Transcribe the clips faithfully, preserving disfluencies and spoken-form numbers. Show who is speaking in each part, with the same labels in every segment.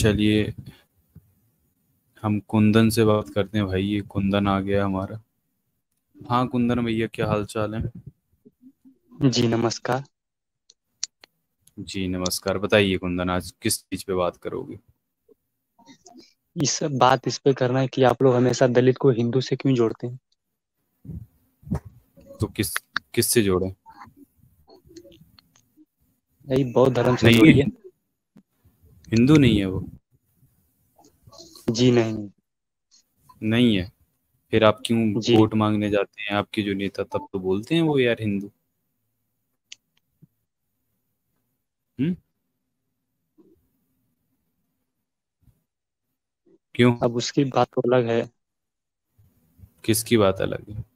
Speaker 1: चलिए, हम कुंदन से बात करते हैं भाई। ये कुंदन आ गया हमारा। हाँ कुंदन भैया, क्या हाल चाल है?
Speaker 2: जी नमस्कार।
Speaker 1: जी नमस्कार। बताइए कुंदन, आज किस चीज पे बात करोगे?
Speaker 2: इस बात इस पे करना है कि आप लोग हमेशा दलित को हिंदू से क्यों जोड़ते हैं।
Speaker 1: तो किस किस से जोड़े?
Speaker 2: यही बौद्ध धर्म से
Speaker 1: नहीं
Speaker 2: जोड़िए।
Speaker 1: है, हिंदू नहीं है वो।
Speaker 2: जी नहीं।
Speaker 1: नहीं है? फिर आप क्यों
Speaker 2: जी
Speaker 1: वोट मांगने जाते हैं? आपके जो नेता तब तो बोलते हैं वो यार हिंदू। हम्म। क्यों?
Speaker 2: अब उसकी बात तो अलग है।
Speaker 1: किसकी बात अलग है?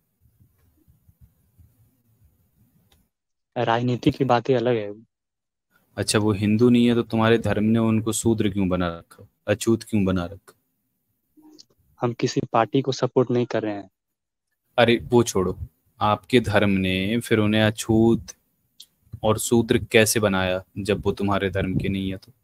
Speaker 2: राजनीति की बातें अलग है।
Speaker 1: अच्छा, वो हिंदू नहीं है तो तुम्हारे धर्म ने उनको शूद्र क्यों बना रखा, अछूत क्यों बना रखा?
Speaker 2: हम किसी पार्टी को सपोर्ट नहीं कर रहे हैं।
Speaker 1: अरे वो छोड़ो। आपके धर्म ने फिर उन्हें अछूत और शूद्र कैसे बनाया जब वो तुम्हारे धर्म के नहीं है तो?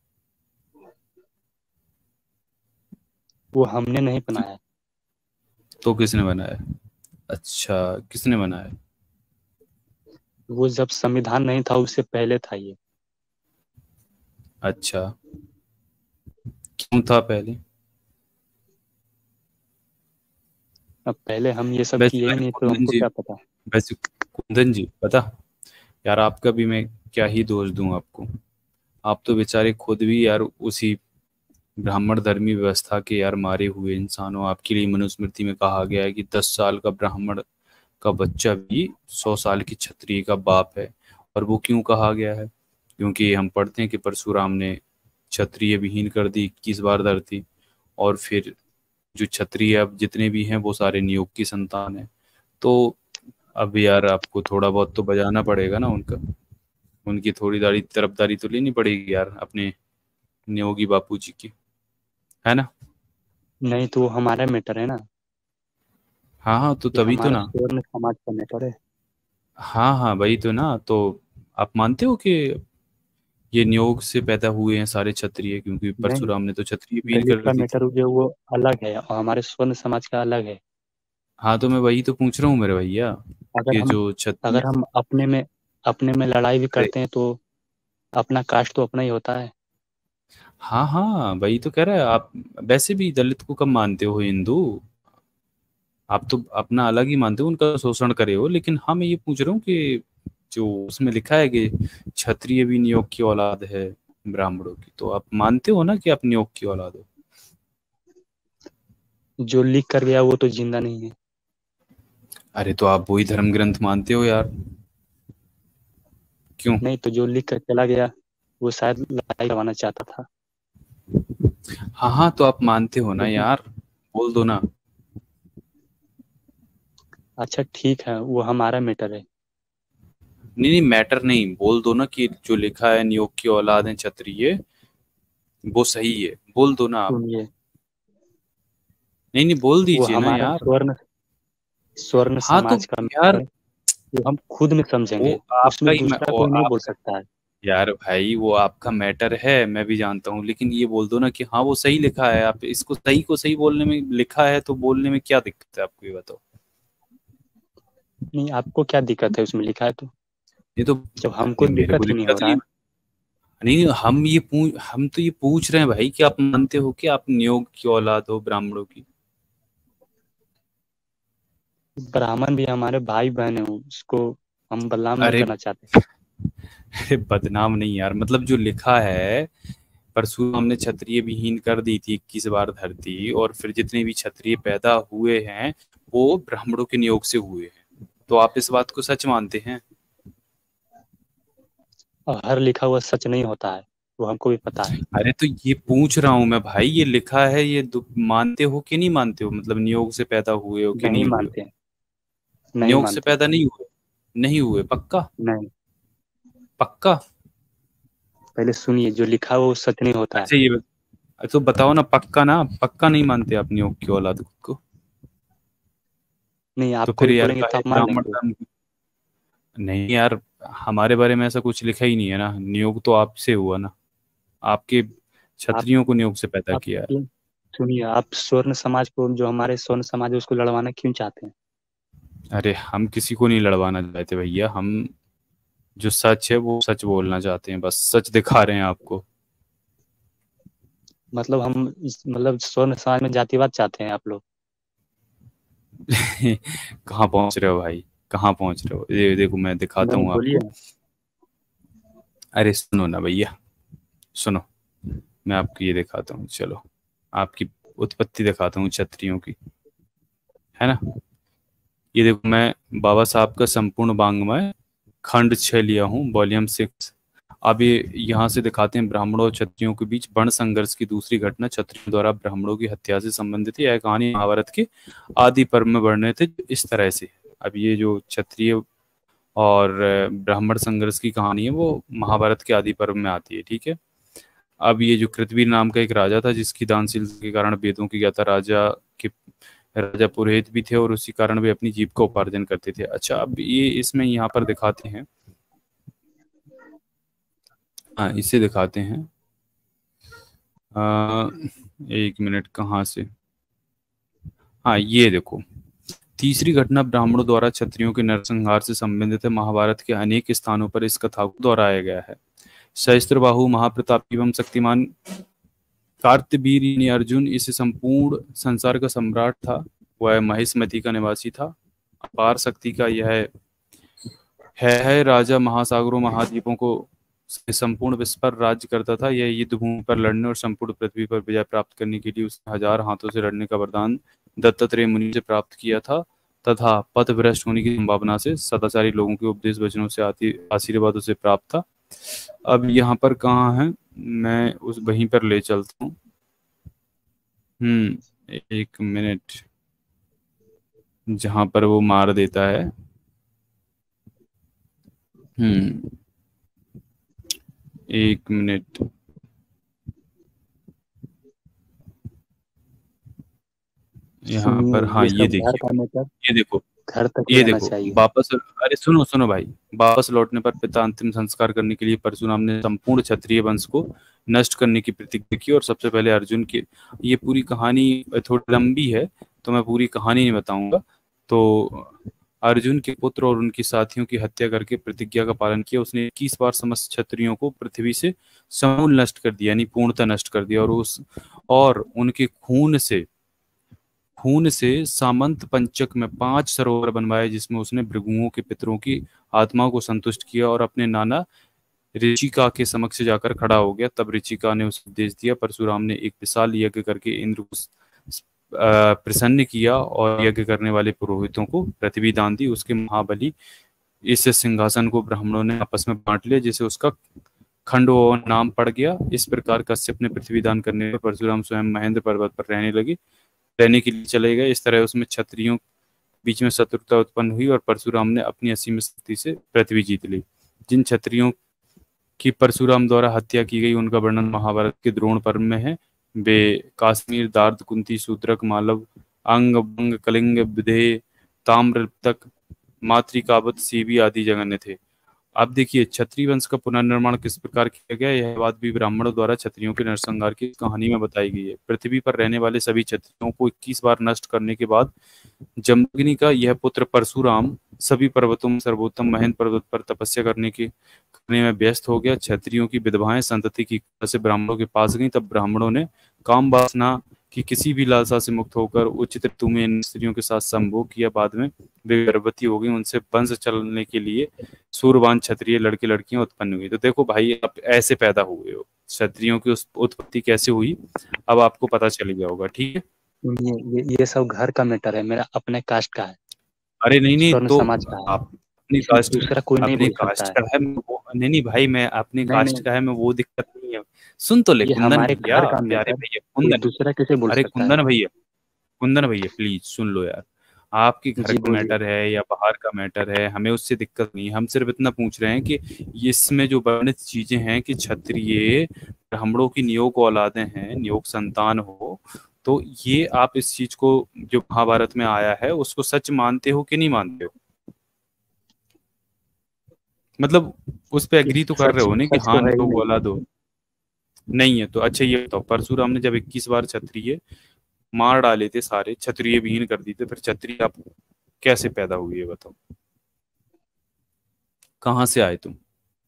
Speaker 2: वो हमने नहीं बनाया।
Speaker 1: तो किसने बनाया? अच्छा, किसने बनाया?
Speaker 2: वो जब संविधान नहीं था उससे पहले था ये।
Speaker 1: अच्छा, क्यों था पहले?
Speaker 2: अब पहले हम ये सब
Speaker 1: वैसे
Speaker 2: किए ही
Speaker 1: यार
Speaker 2: नहीं तो
Speaker 1: कुंदन
Speaker 2: हमको
Speaker 1: जी,
Speaker 2: क्या पता।
Speaker 1: वैसे कुंदन जी पता, यार आपका भी मैं क्या ही दोष दूं आपको। आप तो बेचारे खुद भी यार उसी ब्राह्मण धर्मी व्यवस्था के यार मारे हुए इंसान हो। आपके लिए मनुस्मृति में कहा गया है कि दस साल का ब्राह्मण का बच्चा भी सौ साल की क्षत्रिय का बाप है। और वो क्यों कहा गया है? क्योंकि हम पढ़ते हैं कि परशुराम ने क्षत्रिय विहीन कर दी इक्कीस बार धरती। और फिर जो क्षत्रिय अब जितने भी हैं वो सारे नियोग की संतान हैं। तो अब यार आपको थोड़ा बहुत तो बजाना पड़ेगा ना उनका। उनकी थोड़ी दारी तरफदारी तो लेनी पड़ेगी यार अपने नियोगी बापू जी की, है ना?
Speaker 2: नहीं तो वो हमारा मैटर है ना।
Speaker 1: हाँ हाँ, तो
Speaker 2: ये
Speaker 1: तभी तो
Speaker 2: हमारा
Speaker 1: ना।
Speaker 2: स्वर्ण समाज का मैटर है।
Speaker 1: हाँ हाँ, वही तो ना। तो आप मानते हो कि ये नियोग से पैदा हुए हैं सारे क्षत्रिय? क्योंकि
Speaker 2: नहीं,
Speaker 1: परशुराम ने तो क्षत्रिय विहीन
Speaker 2: दलित
Speaker 1: कर
Speaker 2: का
Speaker 1: दी थी।
Speaker 2: मैटर जो वो अलग है और हमारे स्वर्ण समाज का अलग है।
Speaker 1: हाँ, तो मैं वही तो पूछ रहा हूँ मेरे भैया,
Speaker 2: अगर
Speaker 1: कि
Speaker 2: हम
Speaker 1: जो क्षत्रिय।
Speaker 2: अगर हम अपने में अपने में लड़ाई भी
Speaker 1: अरे
Speaker 2: करते हैं तो अपना कास्ट तो अपना ही होता है।
Speaker 1: हाँ हाँ, वही तो कह रहा है आप। वैसे भी दलित को कब मानते हो हिंदू? आप तो अपना अलग ही मानते हो, उनका शोषण करे हो। लेकिन हाँ, मैं ये पूछ रहा हूँ कि जो उसमें लिखा है कि क्षत्रिय भी नियोग की औलाद है ब्राह्मणों की, तो आप मानते हो ना कि आप नियोग की औलाद हो?
Speaker 2: जो लिख कर गया वो तो जिंदा नहीं है।
Speaker 1: अरे तो आप वही धर्म ग्रंथ मानते हो यार, क्यों?
Speaker 2: नहीं तो जो लिख कर चला गया वो शायद लड़ाई करवाना चाहता था।
Speaker 1: हाँ हाँ, तो आप मानते हो ना
Speaker 2: लेकिन
Speaker 1: यार, बोल दो ना।
Speaker 2: अच्छा ठीक है, वो हमारा मैटर है।
Speaker 1: नहीं नहीं, मैटर नहीं, बोल दो ना कि जो लिखा है नियोग की औलाद है क्षत्रिय, वो सही है, बोल दो ना आप।
Speaker 2: सुनिए,
Speaker 1: नहीं नहीं, बोल
Speaker 2: वो
Speaker 1: दीजिए ना
Speaker 2: हमारा
Speaker 1: यार।
Speaker 2: स्वर्ण स्वर्ण
Speaker 1: हाँ तो
Speaker 2: समाज का मैटर
Speaker 1: यार,
Speaker 2: है। वो हम खुद में
Speaker 1: वो
Speaker 2: समझेंगे।
Speaker 1: आपका
Speaker 2: उसमें
Speaker 1: ही मैं
Speaker 2: दूसरा
Speaker 1: वो
Speaker 2: कोई नहीं बोल
Speaker 1: आपका,
Speaker 2: सकता है।
Speaker 1: यार भाई वो आपका मैटर है, मैं भी जानता हूँ। लेकिन ये बोल दो ना कि हाँ वो सही लिखा है। आप इसको सही को सही बोलने में, लिखा है तो बोलने में क्या दिक्कत है आपको, ये बताओ।
Speaker 2: नहीं, आपको क्या दिक्कत है उसमें लिखा है तो।
Speaker 1: ये तो
Speaker 2: जब हमको
Speaker 1: नहीं, मेरे को
Speaker 2: दिक्कत ही नहीं हो
Speaker 1: दिक्कत
Speaker 2: रहा
Speaker 1: नहीं।
Speaker 2: है।
Speaker 1: नहीं, हम ये पूछ हम तो ये पूछ रहे हैं भाई कि आप मानते हो कि आप नियोग की औलाद हो ब्राह्मणों की?
Speaker 2: ब्राह्मण भी हमारे भाई बहन है, उसको हम बदनाम नहीं
Speaker 1: अरे
Speaker 2: करना चाहते।
Speaker 1: अरे बदनाम नहीं यार, मतलब जो लिखा है, परशुराम ने क्षत्रिय विहीन कर दी थी इक्कीस बार धरती, और फिर जितने भी क्षत्रिय पैदा हुए हैं वो ब्राह्मणों के नियोग से हुए हैं। तो आप इस बात को सच मानते हैं?
Speaker 2: और हर लिखा हुआ सच नहीं होता है, वो हमको भी पता है।
Speaker 1: अरे तो ये पूछ रहा हूं मैं भाई, ये लिखा है, ये दु- मानते हो कि नहीं मानते हो? मतलब नियोग से पैदा हुए हो कि
Speaker 2: नहीं
Speaker 1: नहीं हुए हो?
Speaker 2: मानते हैं। नहीं
Speaker 1: नियोग से
Speaker 2: मानते हैं।
Speaker 1: पैदा नहीं हुए? नहीं हुए पक्का?
Speaker 2: नहीं,
Speaker 1: पक्का?
Speaker 2: पहले सुनिए, जो लिखा हुआ वो सच नहीं होता है।
Speaker 1: अच्छा ये बत- तो बताओ ना, पक्का ना, पक्का नहीं मानते आप नियोग की औलाद को?
Speaker 2: नहीं,
Speaker 1: तो
Speaker 2: आपको
Speaker 1: फिर
Speaker 2: भी
Speaker 1: यार
Speaker 2: बोलेंगे तो
Speaker 1: काहे
Speaker 2: आप मान
Speaker 1: ब्राह्मण
Speaker 2: लेंगे।
Speaker 1: धर्म? नहीं यार, हमारे बारे में ऐसा कुछ लिखा ही नहीं है ना। नियोग तो आपसे हुआ ना, आपके
Speaker 2: आप
Speaker 1: क्षत्रियों को नियोग से पैदा
Speaker 2: आप
Speaker 1: किया है।
Speaker 2: क्यों- सुनिए, आप स्वर्ण समाज को, जो हमारे स्वर्ण समाज है, उसको लड़वाना क्यों चाहते हैं?
Speaker 1: अरे हम किसी को नहीं लड़वाना चाहते भैया, हम जो सच है वो सच बोलना चाहते हैं, बस सच दिखा रहे हैं आपको।
Speaker 2: मतलब हम इस मतलब स्वर्ण समाज में जातिवाद चाहते हैं आप लोग?
Speaker 1: कहाँ पहुंच रहे हो भाई, कहाँ पहुंच रहे हो, ये देखो मैं दिखाता
Speaker 2: नहीं,
Speaker 1: हूँ
Speaker 2: बोलिए।
Speaker 1: आपको। अरे सुनो ना भैया, सुनो, मैं आपको ये दिखाता हूँ, चलो आपकी उत्पत्ति दिखाता हूँ क्षत्रियों की, है ना। ये देखो मैं बाबा साहब का संपूर्ण वाङ्मय खंड छह लिया हूँ, वॉल्यूम सिक्स। अब ये यहाँ से दिखाते हैं ब्राह्मणों और क्षत्रियों के बीच वर्ण संघर्ष की दूसरी घटना क्षत्रियों द्वारा ब्राह्मणों की हत्या से संबंधित है। यह कहानी महाभारत के आदि पर्व में वर्णित थे इस तरह से। अब ये जो क्षत्रिय और अ, ब्राह्मण संघर्ष की कहानी है वो महाभारत के आदि पर्व में आती है, ठीक है। अब ये जो कृतवीर नाम का एक राजा था जिसकी दानशीलता के कारण वेदों की ज्ञाता राजा के राजा पुरोहित भी थे और उसी कारण वे अपनी जीव का उपार्जन करते थे। अच्छा अब ये इसमें यहाँ पर दिखाते हैं, हाँ इसे दिखाते हैं। आ, एक मिनट कहाँ से, हाँ ये देखो, तीसरी घटना ब्राह्मणों द्वारा क्षत्रियों के नरसंहार से संबंधित है। महाभारत के अनेक स्थानों पर इस कथा को दोहराया गया है। सहस्त्रबाहु महाप्रतापी एवं शक्तिमान कार्तवीर यानी अर्जुन इस संपूर्ण संसार का सम्राट था। वह महिष्मति का निवासी था। अपार शक्ति का यह है, है राजा महासागरों महाद्वीपों को संपूर्ण विश्व पर राज्य करता था। यह युद्ध भूमि पर लड़ने और संपूर्ण पृथ्वी पर विजय प्राप्त करने के लिए उसने हजार हाथों से लड़ने का वरदान दत्तात्रेय मुनि से प्राप्त किया था तथा पथ भ्रष्ट होने की संभावना से सदाचारी लोगों के उपदेश वचनों से आती आशीर्वादों से प्राप्त था। अब यहाँ पर कहाँ है, मैं उस वहीं पर ले चलता हूँ। हम्म एक मिनट, जहां पर वो मार देता है। हम्म एक मिनट, यहाँ
Speaker 2: सुनिए,
Speaker 1: पर, हाँ
Speaker 2: ये
Speaker 1: ये
Speaker 2: सब घर
Speaker 1: देखिए,
Speaker 2: का मैटर
Speaker 1: ये देखो,
Speaker 2: घर तक ही
Speaker 1: ये
Speaker 2: रहना
Speaker 1: देखो
Speaker 2: चाहिए।
Speaker 1: वापस, अरे सुनो सुनो भाई, वापस लौटने पर पिता अंतिम संस्कार करने के लिए परशुराम ने संपूर्ण क्षत्रिय वंश को नष्ट करने की प्रतिज्ञा की और सबसे पहले अर्जुन की, ये पूरी कहानी थोड़ी लंबी है तो मैं पूरी कहानी नहीं बताऊंगा। तो अर्जुन के पुत्र और उनके साथियों की हत्या करके प्रतिज्ञा का पालन किया। उसने इक्कीस बार समस्त क्षत्रियों को पृथ्वी से समूल नष्ट कर दिया, यानी पूर्णतः नष्ट कर दिया, और उस और उनके खून से खून से सामंत पंचक में पांच सरोवर बनवाए जिसमें उसने भृगुओं के पितरों की आत्माओं को संतुष्ट किया और अपने नाना ऋचिका के समक्ष जाकर खड़ा हो गया। तब ऋचिका ने उसे उपदेश दिया। परशुराम ने एक विशाल यज्ञ करके इंद्र को अ, प्रसन्न किया और यज्ञ करने वाले पुरोहितों को पृथ्वी दान दी। उसके महाबली इस सिंहासन को ब्राह्मणों ने आपस में बांट लिया जिसे उसका खंडो नाम पड़ गया। इस प्रकार कश्यप ने पृथ्वी दान करने पर परशुराम स्वयं महेंद्र पर्वत पर रहने लगे रहने के लिए चले गए। इस तरह उसमें क्षत्रियों के बीच में शत्रुता उत्पन्न हुई और परशुराम ने अपनी असीम शक्ति से पृथ्वी जीत ली। जिन क्षत्रियों की परशुराम द्वारा हत्या की गई उनका वर्णन महाभारत के द्रोण पर्व में है। वे काश्मीर, दार्द, कुंती, शूद्रक, मालव, अंग, बंग, कलिंग, विधेय, ताम्रतक, मातृकावत, सीबी आदि जगन्य थे। अब देखिए क्षत्रिय वंश का पुनर्निर्माण किस प्रकार किया गया, यह बात भी ब्राह्मणों द्वारा क्षत्रियों के नरसंहार की कहानी में बताई गई है। पृथ्वी पर रहने वाले सभी क्षत्रियों को इक्कीस बार नष्ट करने के बाद जमदग्नि का यह पुत्र परशुराम सभी पर्वतों में सर्वोत्तम महेंद्र पर्वत पर तपस्या करने के करने में व्यस्त हो गया। क्षत्रियों की विधवाएं संतति की इच्छा से ब्राह्मणों के पास गईं। तब ब्राह्मणों ने काम वासना की किसी भी लालसा से मुक्त होकर उचित ऋतु में इन स्त्रियों के साथ संभोग किया। बाद में वे गर्भवती हो गई। उनसे वंश चलने के लिए सूरवान क्षत्रिय लड़के लड़कियां उत्पन्न हुई। तो देखो भाई, आप ऐसे पैदा हुए हो, क्षत्रियों की उस उत्पत्ति कैसे हुई अब आपको पता चल गया होगा, ठीक है।
Speaker 2: ये ये ये सब घर का मैटर है, मेरा अपने कास्ट का है,
Speaker 1: अरे नहीं नहीं,
Speaker 2: स्वर्ण
Speaker 1: तो
Speaker 2: समाज का है।
Speaker 1: आप अपनी
Speaker 2: इसमें
Speaker 1: कास्ट,
Speaker 2: दूसरा कोई नहीं
Speaker 1: अपनी
Speaker 2: बोल सकता
Speaker 1: कास्ट
Speaker 2: है।
Speaker 1: का है मैं वो, नहीं नहीं भाई, मैं अपनी
Speaker 2: नहीं
Speaker 1: कास्ट
Speaker 2: नहीं,
Speaker 1: का है मैं वो दिक्कत नहीं है। सुन तो ले
Speaker 2: ये
Speaker 1: कुंदन
Speaker 2: हमारे
Speaker 1: भैया,
Speaker 2: घर का
Speaker 1: प्यारे
Speaker 2: मैटर,
Speaker 1: भैया
Speaker 2: कोई
Speaker 1: कुंदन,
Speaker 2: दूसरा कैसे बोल
Speaker 1: अरे
Speaker 2: सकता है?
Speaker 1: कुंदन भैया, कुंदन भैया प्लीज सुन लो यार। आपकी घर
Speaker 2: जी
Speaker 1: का
Speaker 2: बोलिए।
Speaker 1: मैटर है या बाहर का मैटर है, हमें उससे दिक्कत नहीं है। हम सिर्फ इतना पूछ रहे हैं कि इसमें जो वर्णित चीजें हैं कि क्षत्रिय ब्राह्मणों की नियोग औलादें हैं, नियोग संतान हो, तो ये आप इस चीज को जो महाभारत में आया है उसको सच मानते हो कि नहीं मानते हो? मतलब उस पे
Speaker 2: कि
Speaker 1: एग्री तो कर रहे
Speaker 2: सच
Speaker 1: हो ना कि
Speaker 2: सच
Speaker 1: हाँ
Speaker 2: तो है ही
Speaker 1: नियोग
Speaker 2: नहीं।
Speaker 1: औलाद हो। नहीं है तो अच्छा ये बताओ, परशुराम ने जब इक्कीस बार क्षत्रिय मार डाले थे, सारे क्षत्रिय विहीन कर दिए थे, फिर क्षत्रिय आप कैसे पैदा हुए ये बताओ, कहाँ से आए तुम?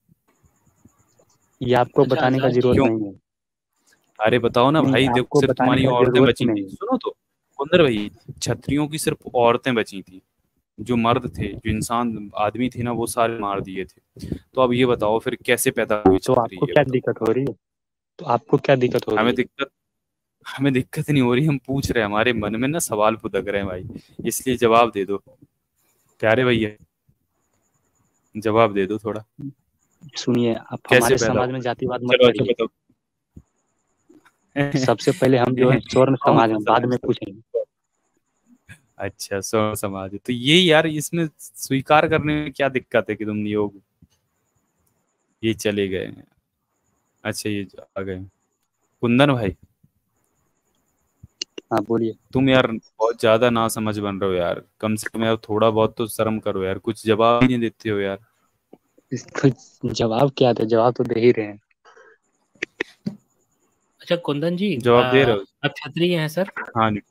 Speaker 2: ये आपको
Speaker 3: अच्छा
Speaker 2: बताने का
Speaker 3: आजाद जी।
Speaker 2: जरूरत
Speaker 1: क्यों?
Speaker 2: नहीं है।
Speaker 1: अरे बताओ ना
Speaker 2: नहीं,
Speaker 1: भाई, देखो
Speaker 2: आपको
Speaker 1: सिर्फ
Speaker 2: बताने
Speaker 1: तुम्हारी
Speaker 2: का
Speaker 1: औरतें
Speaker 2: जरूरत
Speaker 1: बची थी,
Speaker 2: नहीं है।
Speaker 1: सुनो तो कुंदर भाई, क्षत्रियों की सिर्फ औरतें बची थी, जो मर्द थे, जो इंसान आदमी थे ना, वो सारे मार दिए थे। तो अब ये बताओ फिर कैसे पैदा हुए
Speaker 2: तो आपको
Speaker 1: क्षत्रिय, ये
Speaker 2: क्या
Speaker 1: बताओ।
Speaker 2: दिक्कत हो रही है? तो आपको क्या दिक्कत हो रही
Speaker 1: हमें
Speaker 2: है?
Speaker 1: दिक्कत हमें दिक्कत नहीं हो रही, हम पूछ रहे हैं, हमारे मन में ना सवाल फुदक रहे हैं भाई, इसलिए जवाब दे दो प्यारे भैया, जवाब दे दो थोड़ा।
Speaker 2: सुनिए, आप
Speaker 1: कैसे
Speaker 2: हमारे
Speaker 1: पैदा
Speaker 2: समाज में
Speaker 1: हुए?
Speaker 2: जातिवाद मत
Speaker 1: चलो अच्छा
Speaker 2: करिए।
Speaker 1: बताओ।
Speaker 2: सबसे पहले हम जो है स्वर्ण
Speaker 1: कौन
Speaker 2: समाज
Speaker 1: सा
Speaker 2: में, बाद
Speaker 1: समाज
Speaker 2: में
Speaker 1: था?
Speaker 2: पूछेंगे।
Speaker 1: अच्छा, स्व समाज है। तो ये यार इसमें स्वीकार करने में क्या दिक्कत है कि तुम योग, ये चले गए हैं। अच्छा ये आ गए कुंदन भाई,
Speaker 2: हाँ बोलिए।
Speaker 1: तुम यार बहुत ज्यादा ना समझ बन रहे हो यार, कम से कम यार थोड़ा बहुत तो शर्म करो यार, कुछ जवाब ही नहीं देते हो यार।
Speaker 2: इसको जवाब क्या दे? जवाब तो दे ही रहे हैं।
Speaker 3: अच्छा कुंदन जी, आ,
Speaker 1: जवाब दे रहे हो?
Speaker 3: आप क्षत्रिय हैं सर?
Speaker 1: हाँ नहीं।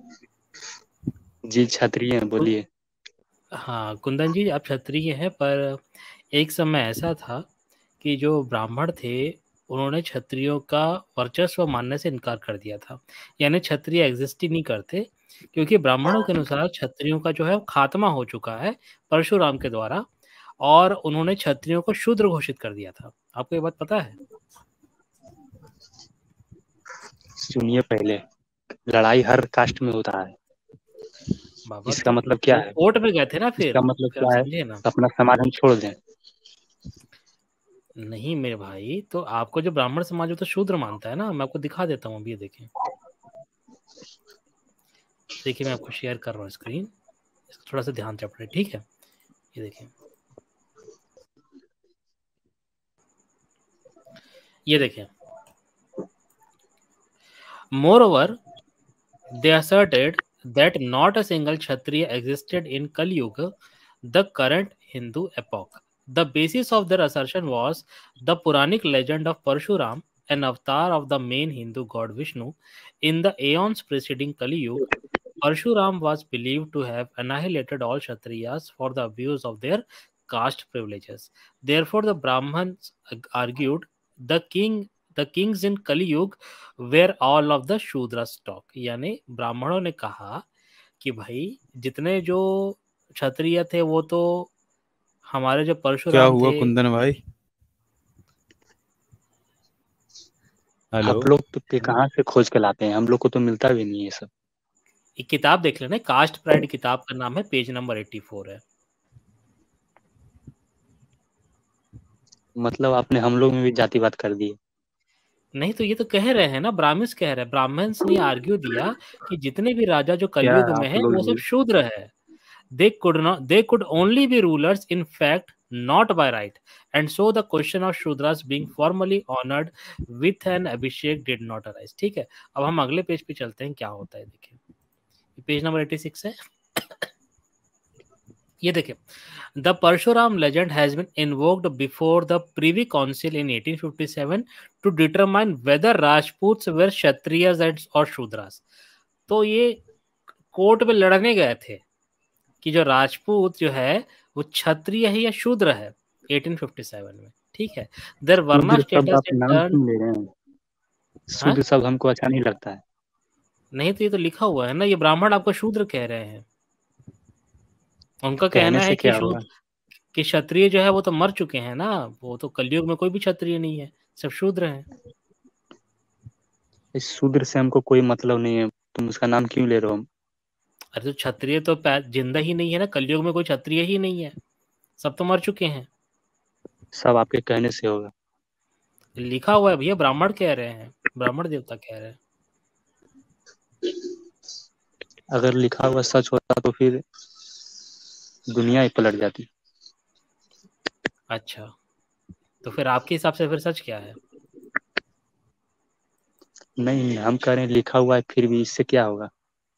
Speaker 2: जी क्षत्रिय हैं, बोलिए।
Speaker 3: हाँ कुंदन जी, आप क्षत्रिय हैं, पर एक समय ऐसा था कि जो ब्राह्मण थे उन्होंने क्षत्रियों का वर्चस्व मानने से इनकार कर दिया था, यानी क्षत्रिय एग्जिस्ट ही नहीं करते, क्योंकि ब्राह्मणों के अनुसार क्षत्रियों का जो है वो खात्मा हो चुका है परशुराम के द्वारा, और उन्होंने क्षत्रियों को शूद्र घोषित कर दिया था। आपको ये बात पता है?
Speaker 2: सुनिए पहले, लड़ाई हर कास्ट में होता है।
Speaker 3: बाबा
Speaker 2: इसका
Speaker 3: तो
Speaker 2: मतलब क्या
Speaker 3: वो
Speaker 2: है?
Speaker 3: कोर्ट में गए थे ना,
Speaker 2: इसका
Speaker 3: फिर
Speaker 2: मतलब
Speaker 3: फिर आप
Speaker 2: क्या है?
Speaker 3: समझे ना।
Speaker 2: अपना समाज हम छोड़ दें?
Speaker 3: नहीं मेरे भाई, तो आपको जो ब्राह्मण समाज है तो शूद्र मानता है ना, मैं आपको दिखा देता हूँ अभी, ये देखें। देखिए मैं आपको शेयर कर रहा हूँ स्क्रीन, इसको थोड़ा सा ध्यान से पढ़े, ठीक है? ये देखिए, ये देखिए। Moreover, they asserted that not a single Kshatriya existed in Kali Yuga, the current Hindu epoch. The basis of their assertion was the Puranic legend of Parshuram, an avatar of the main Hindu god Vishnu. In the aeons preceding Kali Yuga, Parshuram was believed to have annihilated all Kshatriyas for the abuse of their caste privileges. Therefore, the Brahmins argued the king, the kings in Kali Yuga were all of the Shudra stock. यानी ब्राह्मणों ने कहा कि भाई जितने जो क्षत्रिय थे वो तो हमारे जो
Speaker 1: क्या
Speaker 3: परशुराम
Speaker 1: हुआ
Speaker 3: थे।
Speaker 1: कुंदन भाई? हेलो।
Speaker 2: आप लोग तो पे कहाँ से खोज के लाते हैं? हम लोग को तो मिलता भी नहीं है ये सब।
Speaker 3: एक किताब देख लेना, कास्ट प्राइड किताब का नाम है, पेज नंबर चौरासी है।
Speaker 2: मतलब आपने हम लोग में भी जातिवाद कर दिए।
Speaker 3: नहीं तो ये तो कह रहे हैं ना, ब्राह्मण्स कह रहे हैं, ब्राह्मण्स ने आर्ग्यू दिया कि जितने भी राजा जो
Speaker 2: क्या
Speaker 3: कलयुग में
Speaker 2: आप
Speaker 3: है वो सब
Speaker 2: लोग?
Speaker 3: शूद्र है। they could not they could only be rulers in fact, not by right, and so the question of shudras being formally honored with an abhishek did not arise। ठीक है, अब हम अगले पेज पे चलते हैं, क्या होता है देखिए, पेज नंबर छियासी है। ये देखिए, the Parshuram legend has been invoked before the privy council in eighteen fifty seven to determine whether Rajputs were Kshatriyas and और शूद्रास। तो ये कोर्ट में लड़ने गए थे कि जो राजपूत जो है वो क्षत्रिय है या शूद्र है एटीन फिफ्टी सेवन में, ठीक है? देयर वर्ना
Speaker 2: शूद्र शब्द
Speaker 3: स्टेटस
Speaker 2: आप
Speaker 3: इन
Speaker 2: नाम
Speaker 3: टर्न।
Speaker 2: क्यों ले रहे हैं?
Speaker 3: हाँ,
Speaker 2: शूद्र शब्द हमको अच्छा नहीं लगता है।
Speaker 3: नहीं तो ये तो लिखा हुआ है ना, ये ब्राह्मण आपको शूद्र कह रहे हैं। उनका
Speaker 2: कहने
Speaker 3: कहना है
Speaker 2: से
Speaker 3: कि
Speaker 2: क्या होगा?
Speaker 3: शूद्र, कि क्षत्रिय जो है वो तो मर चुके हैं ना, वो तो कलयुग में कोई भी क्षत्रिय नहीं है, सब शूद्र हैं।
Speaker 2: इस शूद्र से हमको कोई मतलब नहीं है, तुम उसका नाम क्यों ले रहे हो?
Speaker 3: अरे तो क्षत्रिय तो पै- जिंदा ही नहीं है ना, कलयुग में कोई क्षत्रिय ही नहीं है, सब तो मर चुके हैं।
Speaker 2: सब आपके कहने से होगा।
Speaker 3: लिखा हुआ है भैया, ब्राह्मण कह रहे हैं, ब्राह्मण देवता कह रहे हैं।
Speaker 2: अगर लिखा हुआ सच होता तो फिर दुनिया ही पलट जाती।
Speaker 3: अच्छा, तो फिर आपके हिसाब से फिर सच क्या है?
Speaker 2: नहीं, हम कह रहे हैं लिखा हुआ है, फिर भी इससे क्या होगा?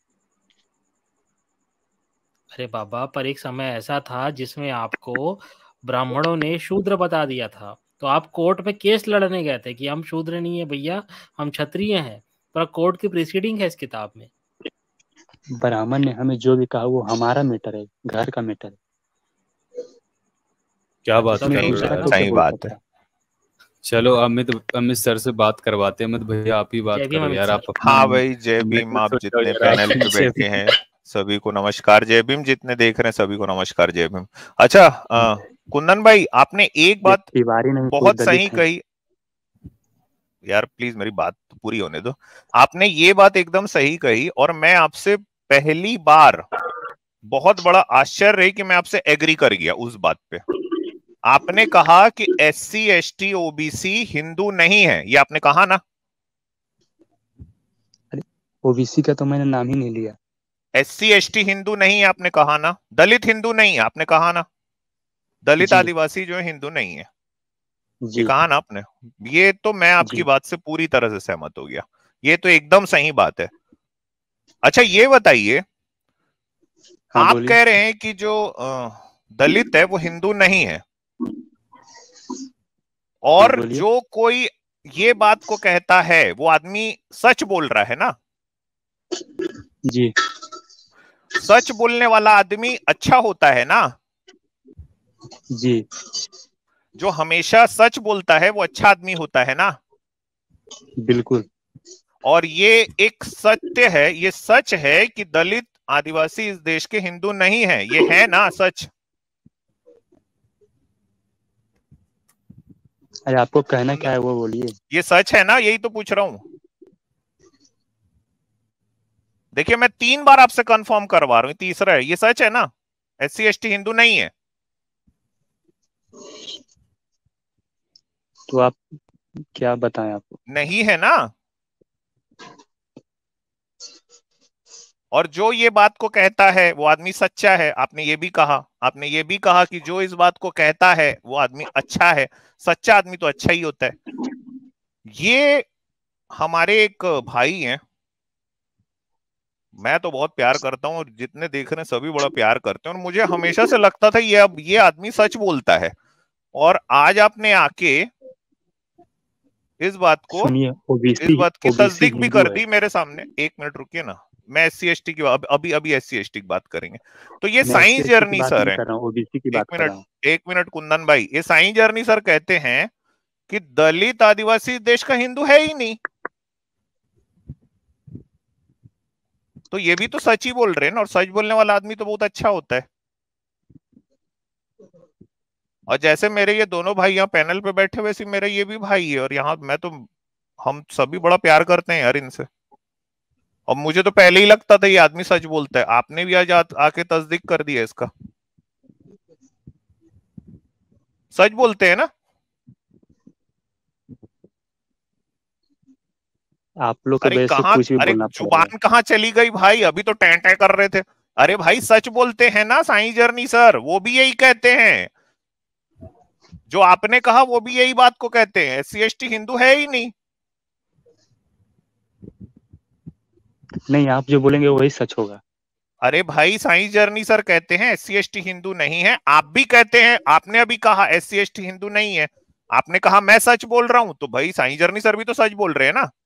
Speaker 3: अरे बाबा, पर एक समय ऐसा था जिसमें आपको ब्राह्मणों ने शूद्र बता दिया था, तो आप कोर्ट में केस लड़ने गए थे कि हम शूद्र नहीं है भैया, हम क्षत्रिय हैं, पर कोर्ट की प्रीसीडिंग है इस किताब में।
Speaker 2: ब्राह्मण ने हमें जो भी कहा वो हमारा मैटर है, घर का मैटर है।
Speaker 1: क्या बात
Speaker 3: तो
Speaker 1: कर
Speaker 3: नहीं,
Speaker 1: रहे हो
Speaker 2: दूसरा
Speaker 1: यार?
Speaker 2: कैसे
Speaker 4: सही
Speaker 2: बोल
Speaker 4: बात
Speaker 2: सकता
Speaker 4: है।
Speaker 2: है?
Speaker 1: चलो अमित अमित सर से बात करवाते हैं। अमित भैया आप ही बात
Speaker 3: जय भीम
Speaker 1: करो
Speaker 3: अमित
Speaker 1: यार,
Speaker 3: सर।
Speaker 1: आप अपना
Speaker 4: हाँ भाई, जय
Speaker 1: comment
Speaker 4: भीम।
Speaker 1: में
Speaker 4: आप
Speaker 1: सोचो
Speaker 4: जितने
Speaker 1: यार,
Speaker 4: पैनल
Speaker 1: आप-
Speaker 4: पे
Speaker 2: जय
Speaker 4: बैठे हैं सभी को नमस्कार। जय भीम। जितने देख रहे हैं सभी को नमस्कार, जय भीम। अच्छा अ, कुंदन भाई, आपने एक
Speaker 2: ये
Speaker 4: बात
Speaker 2: तिवारी नहीं, कोई
Speaker 4: बहुत सही
Speaker 2: दलित है।
Speaker 4: कही यार, प्लीज मेरी बात तो पूरी होने दो। आपने ये बात एकदम सही कही, और मैं आपसे पहली बार, बहुत बड़ा आश्चर्य है कि मैं आपसे एग्री कर गया उस बात पे। आपने कहा कि S C S T OBC Hindu नहीं है, ये आपने कहा ना?
Speaker 2: ओबीसी का तो मैंने नाम ही नहीं लिया।
Speaker 4: S C S T Hindu नहीं है आपने कहा ना? दलित हिंदू नहीं है आपने कहा ना? दलित
Speaker 2: जी
Speaker 4: आदिवासी जो है हिंदू नहीं है, ये
Speaker 2: जी
Speaker 4: कहा ना आपने? ये तो मैं आपकी
Speaker 2: जी।
Speaker 4: बात से पूरी तरह से सहमत हो गया, ये तो एकदम सही बात है। अच्छा ये बताइए,
Speaker 2: हाँ
Speaker 4: आप
Speaker 2: बोलिए।
Speaker 4: कह रहे हैं कि जो अ, दलित है वो हिंदू नहीं है,
Speaker 2: हाँ
Speaker 4: और
Speaker 2: बोलिए।
Speaker 4: जो कोई ये बात को कहता है वो आदमी सच बोल रहा है ना?
Speaker 2: जी
Speaker 4: सच बोलने वाला आदमी अच्छा होता है ना?
Speaker 2: जी
Speaker 4: जो हमेशा सच बोलता है वो अच्छा आदमी होता है ना?
Speaker 2: बिल्कुल।
Speaker 4: और ये एक सत्य है, ये सच है कि दलित आदिवासी इस देश के हिंदू नहीं है, ये है ना सच?
Speaker 2: अरे आपको कहना क्या है वो बोलिए।
Speaker 4: ये सच है ना? यही तो पूछ रहा हूं। देखिए मैं तीन बार आपसे कंफर्म करवा रहा हूं, तीसरा है, ये सच है ना? S C S T Hindu नहीं है?
Speaker 2: तो आप क्या बताएं आपको?
Speaker 4: नहीं है ना? और जो ये बात को कहता है वो आदमी सच्चा है, आपने ये भी कहा। आपने ये भी कहा कि जो इस बात को कहता है वो आदमी अच्छा है। सच्चा आदमी तो अच्छा ही होता है। ये हमारे एक भाई हैं, मैं तो बहुत प्यार करता हूँ, और जितने देख रहे हैं सभी बड़ा प्यार करते हैं, और मुझे हमेशा से लगता था ये अब ये आदमी सच बोलता है, और आज आपने आके इस बात को
Speaker 2: सुनिए,
Speaker 4: इस
Speaker 2: ओबीसी
Speaker 4: बात की
Speaker 2: ओबीसी
Speaker 4: तस्दीक भी
Speaker 2: हिंदू
Speaker 4: कर
Speaker 2: है।
Speaker 4: दी मेरे सामने। एक मिनट रुकिए ना, मैं एस सी एस टी की अभी अभी एस सी एस टी की बात करेंगे। तो ये
Speaker 2: मैं एससी
Speaker 4: साइंस
Speaker 2: एसटी की
Speaker 4: जर्नी
Speaker 2: बात
Speaker 4: सर
Speaker 2: नहीं
Speaker 4: है।
Speaker 2: कर रहा हूँ, ओबीसी की
Speaker 4: एक
Speaker 2: बात कर
Speaker 4: मिनट
Speaker 2: रहा हूँ।
Speaker 4: एक मिनट कुंदन भाई, ये साइंस जर्नी सर कहते हैं कि दलित आदिवासी देश का हिंदू है ही नहीं, तो ये भी तो सच ही बोल रहे हैं ना, और सच बोलने वाला आदमी तो बहुत अच्छा होता है। और जैसे मेरे ये दोनों भाई यहाँ पैनल पे बैठे, वैसे मेरा ये भी भाई है, और यहाँ मैं तो, हम सभी बड़ा प्यार करते हैं यार इनसे। और मुझे तो पहले ही लगता था ये आदमी सच बोलता है, आपने भी आज आ, आके तस्दीक कर दिया इसका। सच बोलते हैं ना?
Speaker 2: आप लोग के
Speaker 4: अरे
Speaker 2: वजह से
Speaker 4: कहाँ,
Speaker 2: कुछ भी
Speaker 4: अरे
Speaker 2: बोलना पड़ रहा है।
Speaker 4: जुबान कहाँ चली गई भाई? अभी तो टैं टैं कर रहे थे। अरे भाई सच बोलते हैं ना साईं जर्नी सर, वो भी यही कहते हैं। जो आपने कहा वो भी यही बात को कहते हैं, S C S T Hindu है ही नहीं।
Speaker 2: नहीं, आप जो बोलेंगे वही सच होगा।
Speaker 4: अरे भाई साईं जर्नी सर कहते हैं S C S T Hindu नहीं है, आप भी कहते हैं, आपने अभी कहा S C S T Hindu नहीं है, आपने कहा मैं सच बोल रहा हूं, तो भाई साईं जर्नी सर भी तो सच बोल रहे हैं ना,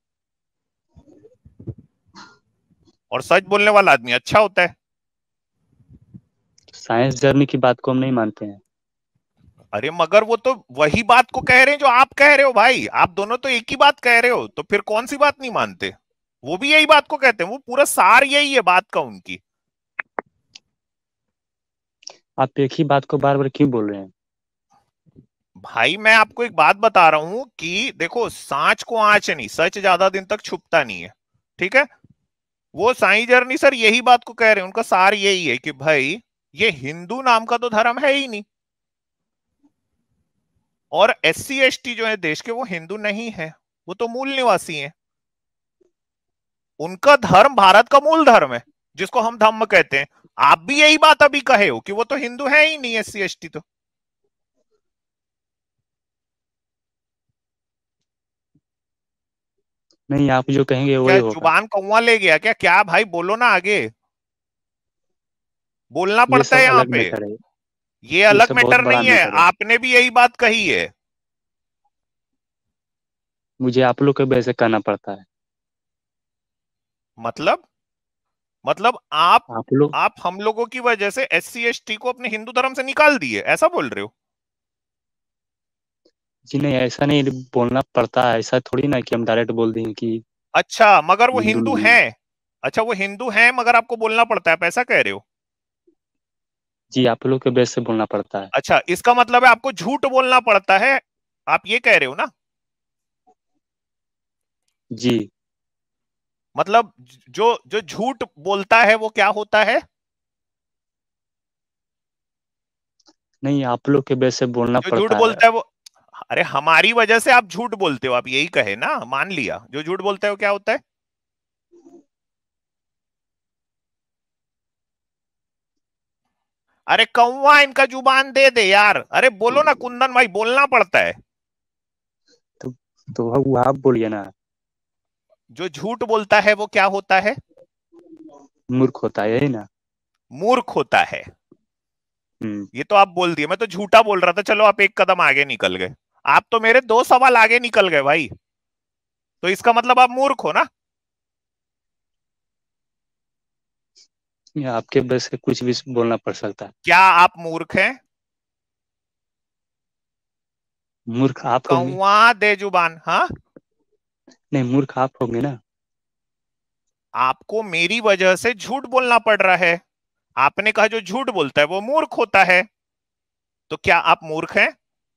Speaker 4: और सच बोलने वाला आदमी अच्छा होता है।
Speaker 2: साइंस जर्नी की बात को हम नहीं मानते हैं।
Speaker 4: अरे मगर वो तो वही बात को कह रहे हैं जो आप कह रहे हो भाई, आप दोनों तो एक ही बात कह रहे हो, तो फिर कौन सी बात नहीं मानते? वो भी यही बात को कहते हैं, वो पूरा सार यही है बात का उनकी।
Speaker 2: आप एक ही बात को बार बार क्यों बोल रहे हैं?
Speaker 4: भाई मैं आपको एक बात बता रहा हूं कि देखो, सांच को आंच नहीं, सच ज्यादा दिन तक छुपता नहीं है, ठीक है? वो साईं जर्नी सर यही बात को कह रहे हैं, उनका सार यही है कि भाई ये हिंदू नाम का तो धर्म है ही नहीं, और एस सी एस टी जो है देश के वो हिंदू नहीं है, वो तो मूल निवासी हैं। उनका धर्म भारत का मूल धर्म है, जिसको हम धम्म कहते हैं। आप भी यही बात अभी कहे हो कि वो तो हिंदू है ही नहीं एस सी एस टी तो।
Speaker 2: नहीं, आप जो कहेंगे
Speaker 4: क्या
Speaker 2: वही होगा।
Speaker 4: जुबान कौवा ले गया क्या? क्या भाई बोलो ना, आगे बोलना
Speaker 2: ये
Speaker 4: पड़ता है
Speaker 2: सब
Speaker 4: यहाँ
Speaker 2: अलग
Speaker 4: पे।
Speaker 2: मैटर है।
Speaker 4: ये
Speaker 2: ये
Speaker 4: अलग
Speaker 2: सब बहुत
Speaker 4: मैटर
Speaker 2: बड़ा
Speaker 4: नहीं है,
Speaker 2: मैटर है।
Speaker 4: आपने भी यही बात कही है।
Speaker 2: मुझे आप लोग के वजह से कहना पड़ता है।
Speaker 4: मतलब मतलब आप
Speaker 2: आप लोग
Speaker 4: आप हम लोगों की वजह से एस सी एस टी को अपने हिंदू धर्म से निकाल दिए, ऐसा बोल रहे हो?
Speaker 2: जी नहीं, ऐसा नहीं बोलना पड़ता है, ऐसा थोड़ी ना कि हम डायरेक्ट बोल दें कि
Speaker 4: अच्छा, मगर वो
Speaker 2: हिंदू
Speaker 4: हिंदू
Speaker 2: नहीं है।
Speaker 4: हैं। अच्छा, वो हिंदू हैं मगर आपको बोलना पड़ता है, आप ऐसा कह रहे हो?
Speaker 2: जी, आप लोग के वजह से बोलना पड़ता है।
Speaker 4: अच्छा, इसका मतलब है आपको झूठ बोलना पड़ता है, आप ये कह रहे हो ना?
Speaker 2: जी
Speaker 4: मतलब जो जो झूठ बोलता है वो क्या होता है?
Speaker 2: नहीं, आप लोग के वजह से बोलना
Speaker 4: जो झूठ
Speaker 2: पड़ता है।
Speaker 4: बोलता है वो, अरे हमारी वजह से आप झूठ बोलते हो, आप यही कहे ना, मान लिया। जो झूठ बोलता है वो क्या होता है? अरे कौवा, इनका जुबान दे दे यार, अरे बोलो ना कुंदन भाई, बोलना पड़ता है।
Speaker 2: तो तो वो आप बोलिए ना।
Speaker 4: जो झूठ बोलता है वो क्या होता है?
Speaker 2: मूर्ख होता है, यही ना।
Speaker 4: मूर्ख होता है।
Speaker 2: हम्म
Speaker 4: ये तो आप बोल दिए, मैं तो झूठा बोल रहा था। चलो आप एक कदम आगे निकल गए, आप तो मेरे दो सवाल आगे निकल गए भाई। तो इसका मतलब आप मूर्ख हो ना?
Speaker 2: ये आपके वजह से कुछ भी बोलना पड़ सकता है।
Speaker 4: क्या आप मूर्ख हैं?
Speaker 2: मूर्ख आप होंगे।
Speaker 4: कौवा दे जुबान। हाँ,
Speaker 2: नहीं, मूर्ख आप होंगे ना।
Speaker 4: आपको मेरी वजह से झूठ बोलना पड़ रहा है। आपने कहा जो झूठ बोलता है वो मूर्ख होता है, तो क्या आप मूर्ख हैं?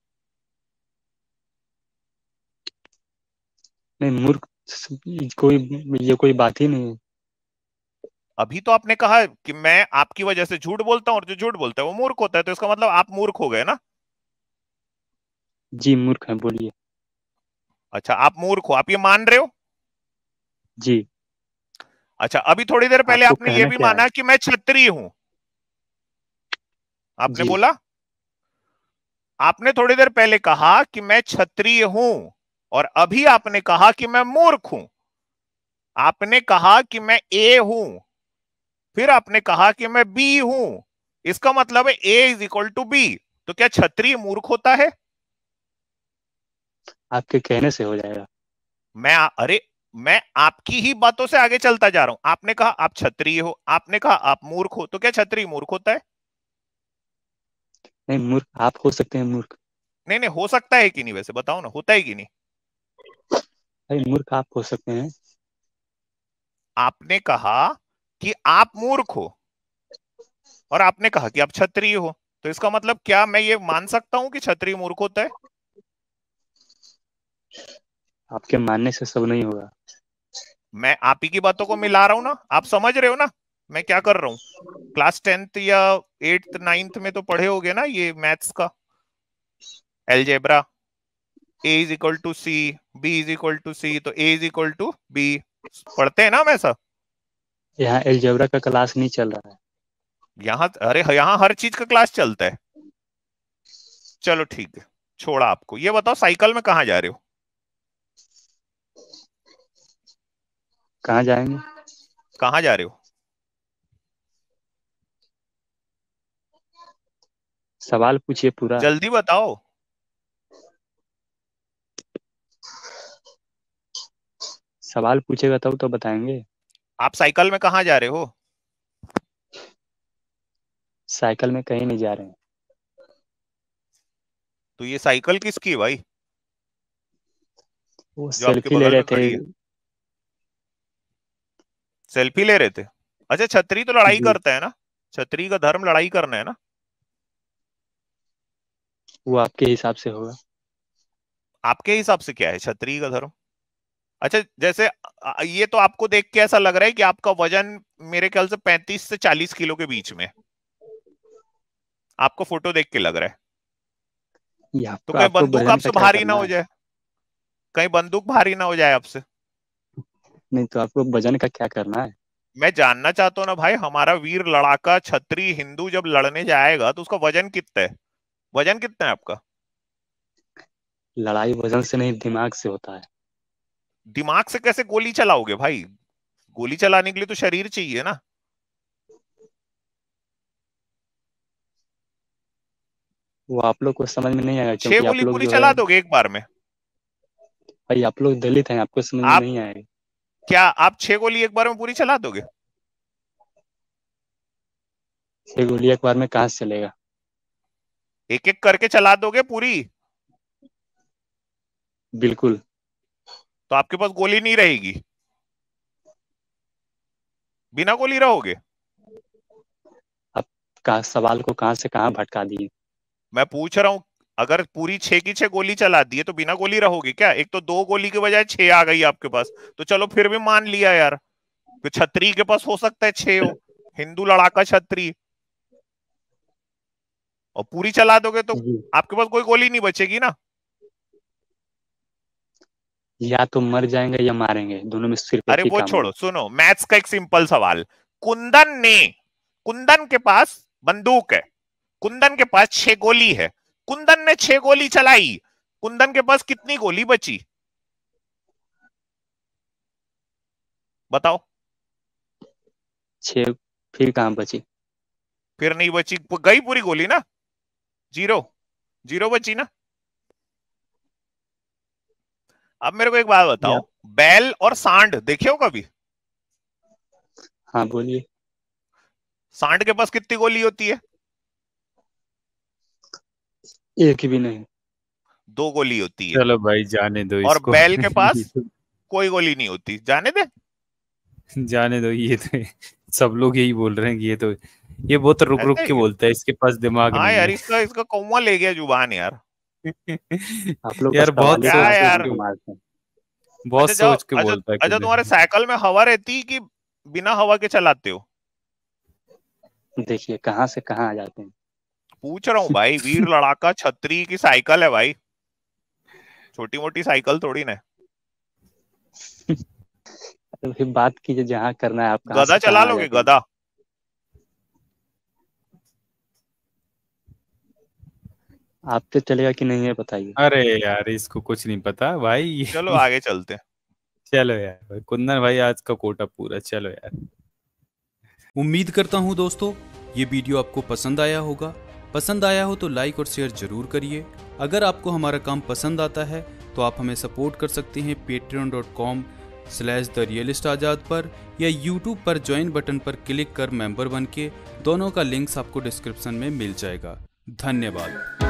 Speaker 2: नहीं, मूर्ख कोई, ये कोई बात ही नहीं है।
Speaker 4: अभी तो आपने कहा कि मैं आपकी वजह से झूठ बोलता हूं और जो झूठ बोलता है वो मूर्ख होता है, तो इसका मतलब आप मूर्ख हो गए ना?
Speaker 2: जी मूर्ख है, बोलिए।
Speaker 4: अच्छा, आप मूर्ख हो, आप ये मान रहे हो?
Speaker 2: जी।
Speaker 4: अच्छा, अभी थोड़ी देर पहले
Speaker 2: आपको
Speaker 4: आपने ये
Speaker 2: कहना
Speaker 4: भी
Speaker 2: क्या है?
Speaker 4: माना कि मैं क्षत्रिय हूं, आपने
Speaker 2: जी
Speaker 4: बोला। आपने थोड़ी देर पहले कहा कि मैं क्षत्रिय हूं, और अभी आपने कहा कि मैं मूर्ख हूं। आपने कहा कि मैं ए हूं, फिर आपने कहा कि मैं बी हूं। इसका मतलब है A is equal to B. तो क्या क्षत्रिय मूर्ख होता है?
Speaker 2: आपके कहने से हो जाएगा।
Speaker 4: मैं अरे मैं आपकी ही बातों से आगे चलता जा रहा हूं। आपने कहा आप क्षत्रिय हो, आपने कहा आप मूर्ख हो, तो क्या क्षत्रिय मूर्ख होता है?
Speaker 2: नहीं, मूर्ख आप हो सकते हैं, मूर्ख।
Speaker 4: नहीं नहीं, हो सकता है कि नहीं, वैसे बताओ ना, होता है कि नहीं?
Speaker 2: भाई मूर्ख आप हो सकते हैं।
Speaker 4: आपने कहा कि आप मूर्ख हो, और आपने कहा कि आप क्षत्रिय हो, तो इसका मतलब क्या मैं ये मान सकता हूं कि क्षत्रिय मूर्ख होता है?
Speaker 2: आपके मानने से सब नहीं होगा।
Speaker 4: मैं आप ही की बातों को मिला रहा हूं ना, आप समझ रहे हो ना मैं क्या कर रहा हूं? क्लास टेंथ या एट्थ नाइन्थ में तो पढ़े होगे ना ये मैथ्स का algebra. A is equal to C, B is equal to C, तो A is equal to B. पढ़ते हैं ना हम ऐसा?
Speaker 2: यहाँ एलजेब्रा का क्लास नहीं चल रहा है।
Speaker 4: यहाँ अरे यहाँ हर चीज का क्लास चलता है। चलो ठीक है, छोड़ा आपको। ये बताओ साइकिल में कहाँ जा रहे हो?
Speaker 2: कहाँ जाएंगे?
Speaker 4: कहाँ जा रहे हो?
Speaker 2: सवाल पूछिए पूरा।
Speaker 4: जल्दी बताओ।
Speaker 2: सवाल पूछेगा तब तो बताएंगे।
Speaker 4: आप साइकिल में कहाँ जा रहे हो?
Speaker 2: साइकिल में कहीं नहीं जा रहे हैं।
Speaker 4: तो ये साइकिल किसकी है भाई,
Speaker 2: वो
Speaker 4: जो आपके
Speaker 2: सेल्फी ले
Speaker 4: बगल
Speaker 2: रहे
Speaker 4: में
Speaker 2: थे।
Speaker 4: खड़ी है? सेल्फी ले रहे थे? अच्छा, छतरी तो लड़ाई
Speaker 2: जी,
Speaker 4: करता है ना? छतरी का धर्म लड़ाई करना है ना?
Speaker 2: वो आपके हिसाब से होगा।
Speaker 4: आपके हिसाब से क्या है छतरी का धर्म? अच्छा, जैसे अ, ये तो आपको देख के ऐसा लग रहा है कि आपका वजन मेरे ख्याल से पैंतीस से चालीस किलो के बीच में, आपको फोटो देख के लग रहा है।
Speaker 2: ये
Speaker 4: तो
Speaker 2: आपको
Speaker 4: कहीं
Speaker 2: आपको
Speaker 4: बंदूक
Speaker 2: भजन का
Speaker 4: आपसे
Speaker 2: क्या
Speaker 4: भारी ना
Speaker 2: करना
Speaker 4: हो
Speaker 2: है?
Speaker 4: जाए, कहीं बंदूक भारी ना हो जाए आपसे।
Speaker 2: नहीं तो आपको भजन का क्या करना है?
Speaker 4: मैं जानना चाहता हूँ ना भाई, हमारा वीर लड़ाका छतरी हिंदू जब लड़ने जाएगा तो उसका वजन कितना है? वजन कितना है आपका?
Speaker 2: लड़ाई वजन से नहीं, दिमाग से होता है।
Speaker 4: दिमाग से कैसे गोली चलाओगे भाई? गोली चलाने के लिए तो शरीर चाहिए ना।
Speaker 2: वो आप लोग को समझ में नहीं आएगा
Speaker 4: छह
Speaker 2: क्योंकि आप
Speaker 4: गोली
Speaker 2: लोग
Speaker 4: पूरी
Speaker 2: जो है।
Speaker 4: चला दोगे एक बार में?
Speaker 2: भाई आप लोग दलित हैं, आपको समझ में
Speaker 4: आप
Speaker 2: नहीं आएगा।
Speaker 4: क्या आप छह गोली एक बार में पूरी चला दोगे?
Speaker 2: छह गोली एक बार में कहाँ से चलेगा?
Speaker 4: एक एक करके चला दोगे पूरी?
Speaker 2: बिल्कुल।
Speaker 4: तो आपके पास गोली नहीं रहेगी, बिना गोली रहोगे?
Speaker 2: आप का सवाल को कहां से कहां भटका दिए।
Speaker 4: मैं पूछ रहा हूं, अगर पूरी छह की छह गोली चला दी है तो बिना गोली रहोगे क्या? एक तो दो गोली के बजाय छह आ गई आपके पास, तो चलो फिर भी मान लिया यार। तो छतरी के पास हो सकता है छह हो, हिंदू लड़ाका छतरी, और पूरी चला दोगे तो आपके पास कोई गोली नहीं बचेगी ना।
Speaker 2: या तो मर जाएंगे या मारेंगे, दोनों में सिर्फ
Speaker 4: अरे
Speaker 2: एक ही
Speaker 4: वो
Speaker 2: काम
Speaker 4: छोड़ो,
Speaker 2: है।
Speaker 4: सुनो मैथ्स का एक सिंपल सवाल। कुंदन ने कुंदन के पास बंदूक है, कुंदन के पास छह गोली है, कुंदन ने छह गोली चलाई, कुंदन के पास कितनी गोली बची बताओ?
Speaker 2: छह, फिर कहां बची?
Speaker 4: फिर नहीं बची, गई पूरी गोली ना, जीरो जीरो बची ना। अब मेरे को एक बात बताओ, बैल और सांड देखे हो कभी?
Speaker 2: हाँ बोलिए।
Speaker 4: सांड के पास कितनी गोली होती है?
Speaker 2: एक भी नहीं।
Speaker 4: दो गोली होती है।
Speaker 1: चलो भाई जाने दो
Speaker 4: और
Speaker 1: इसको।
Speaker 4: बैल के पास कोई गोली नहीं होती, जाने दे।
Speaker 1: जाने दो, ये तो सब लोग यही बोल रहे हैं कि ये तो ये बहुत रुक रुक के बोलता है, इसके पास दिमाग
Speaker 4: हाँ
Speaker 1: नहीं
Speaker 4: यार,
Speaker 1: है।
Speaker 4: इसका इसका कौवा ले गया जुबान यार।
Speaker 2: आप लोग
Speaker 1: यार बहुत
Speaker 4: क्या
Speaker 1: सोच
Speaker 4: यार,
Speaker 1: के बहुत
Speaker 4: अच्छा
Speaker 1: सोच के
Speaker 4: अच्छा
Speaker 1: बोलता है।
Speaker 4: अच्छा तुम्हारे साइकिल में हवा रहती कि बिना हवा के चलाते हो?
Speaker 2: देखिए कहां से कहां आ जाते हैं।
Speaker 4: पूछ रहा हूँ भाई, वीर लड़ाका छतरी की साइकिल है भाई, छोटी मोटी साइकिल थोड़ी ना।
Speaker 2: तो फिर बात कीजिए जहां करना है। आप कहां
Speaker 4: गधा
Speaker 2: से
Speaker 4: चला
Speaker 2: कहां आ
Speaker 4: लोगे?
Speaker 2: जाते हैं।
Speaker 4: गधा?
Speaker 2: आप पे चलेगा कि नहीं है बताइए।
Speaker 1: अरे यार इसको कुछ नहीं पता भाई।
Speaker 4: चलो आगे चलते हैं।
Speaker 1: चलो यार भाई, कुंदन भाई आज का कोटा पूरा। चलो यार, उम्मीद करता हूँ दोस्तों ये वीडियो आपको पसंद आया होगा। पसंद आया हो तो लाइक और शेयर जरूर करिए। अगर आपको हमारा काम पसंद आता है तो आप हमें सपोर्ट कर सकते हैं Patreon dot com slash the realist Azad पर, या यूट्यूब पर ज्वाइन बटन पर क्लिक कर मेंबर बन के। दोनों का लिंक्स आपको डिस्क्रिप्शन में मिल जाएगा। धन्यवाद।